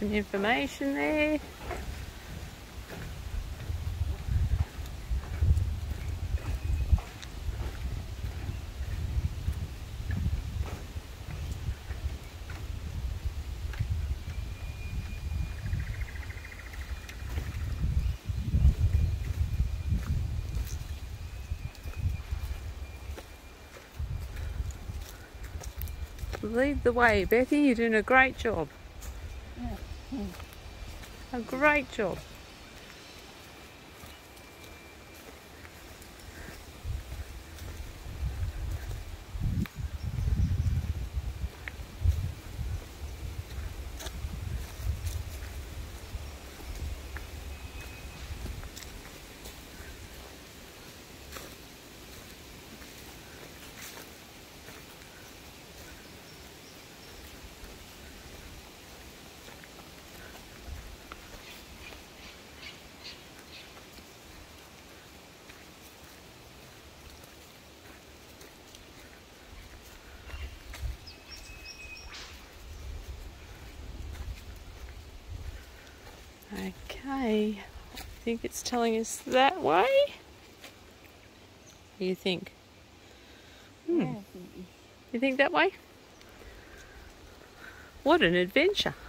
some information there. Lead the way, Bethy. You're doing a great job. A great job. Okay, I think it's telling us that way. What do you think? Yeah, You think that way? What an adventure.